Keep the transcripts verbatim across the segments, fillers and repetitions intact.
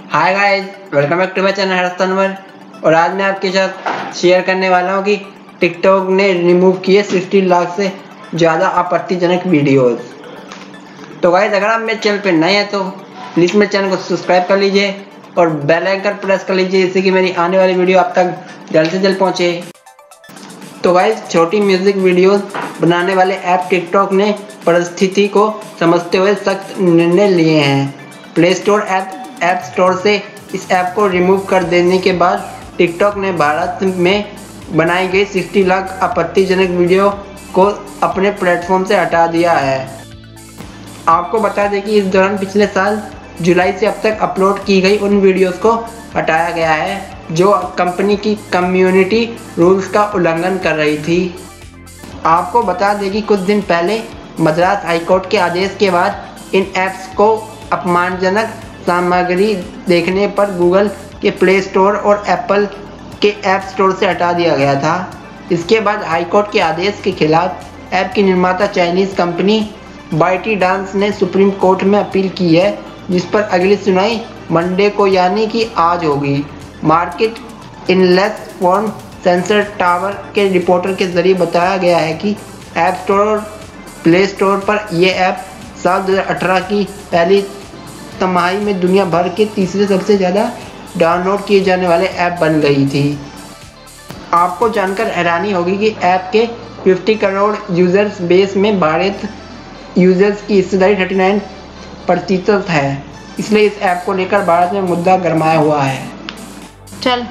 Hi guys, welcome back to my channel Harsh Tanwar. और आज मैं आपके साथ शेयर करने वाला हूँ कि टिकटॉक ने रिमूव किए साठ लाख से ज़्यादा आपत्तिजनक वीडियोस। तो गाइस, अगर आप मेरे चैनल पे नए हैं तो प्लीज़ मेरे चैनल को सब्सक्राइब कर लीजिए और बेल आइकन प्रेस कर लीजिए, जिससे कि मेरी आने वाली वीडियो आप तक जल्द से जल्द पहुँचे। तो गाइस, छोटी म्यूजिक वीडियोस बनाने वाले ऐप टिकटॉक ने परिस्थिति को समझते हुए सख्त निर्णय लिए हैं। Play store app app store से इस ऐप को रिमूव कर देने के बाद टिकटॉक ने भारत में बनाई गई साठ लाख आपत्तिजनक वीडियो को अपने प्लेटफॉर्म से हटा दिया है। आपको बता दें कि इस दौरान पिछले साल जुलाई से अब तक अपलोड की गई उन वीडियोस को हटाया गया है जो कंपनी की कम्युनिटी रूल्स का उल्लंघन कर रही थी। आपको बता दें कि कुछ दिन पहले मद्रास हाईकोर्ट के आदेश के बाद इन ऐप्स को अपमानजनक सामग्री देखने पर गूगल के प्ले स्टोर और एप्पल के ऐप स्टोर से हटा दिया गया था। इसके बाद हाईकोर्ट के आदेश के खिलाफ ऐप की निर्माता चाइनीज कंपनी बाइटी डांस ने सुप्रीम कोर्ट में अपील की है, जिस पर अगली सुनवाई मंडे को यानी कि आज होगी। मार्केट इनलेस फोन सेंसर टावर के रिपोर्टर के जरिए बताया गया है कि ऐप स्टोर और प्ले स्टोर पर यह ऐप साल दो हज़ार अठारह की पहली तिमाही में दुनिया भर के तीसरे सबसे ज़्यादा डाउनलोड किए जाने वाले ऐप बन गई थी। आपको जानकर हैरानी होगी कि ऐप के पचास करोड़ यूजर्स बेस में भारत यूजर्स की हिस्सेदारी उनतालीस प्रतिशत है। इसलिए इस ऐप को लेकर भारत में मुद्दा गरमाया हुआ है। चल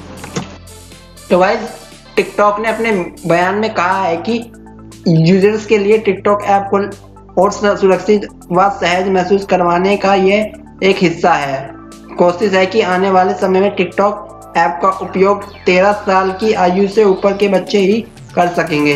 तो गाइस, टिकटॉक ने अपने बयान में कहा है कि यूजर्स के लिए टिकटॉक ऐप को और सुरक्षित व सहज महसूस करवाने का यह एक हिस्सा है। कोशिश है कि आने वाले समय में टिकटॉक ऐप का उपयोग तेरह साल की आयु से ऊपर के बच्चे ही कर सकेंगे।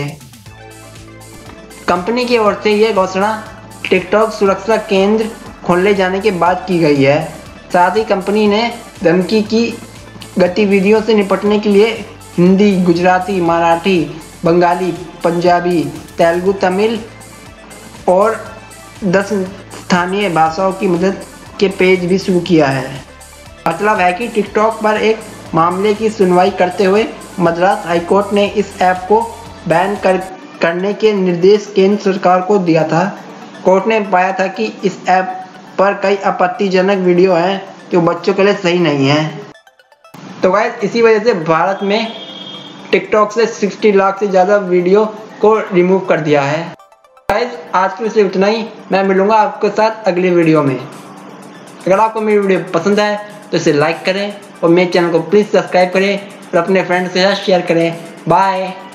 कंपनी की ओर से यह घोषणा टिकटॉक सुरक्षा केंद्र खोले जाने के बाद की गई है। साथ ही कंपनी ने धमकी की गतिविधियों से निपटने के लिए हिंदी, गुजराती, मराठी, बंगाली, पंजाबी, तेलुगु, तमिल और दस स्थानीय भाषाओं की मदद के पेज भी शुरू किया है। मतलब है कि टिकटॉक पर एक मामले की सुनवाई करते हुए मद्रास हाईकोर्ट ने इस ऐप को बैन कर करने के निर्देश केंद्र सरकार को दिया था। कोर्ट ने पाया था कि इस ऐप पर कई आपत्तिजनक वीडियो हैं जो बच्चों के लिए सही नहीं है। तो गाइस, इसी वजह से भारत में टिकटॉक से साठ लाख से ज़्यादा वीडियो को रिमूव कर दिया है। गाइस, आज के लिए इतना ही। मैं मिलूंगा आपके साथ अगले वीडियो में। अगर आपको मेरी वीडियो पसंद आए तो इसे लाइक करें और मेरे चैनल को प्लीज़ सब्सक्राइब करें और अपने फ्रेंड्स के साथ शेयर करें। बाय।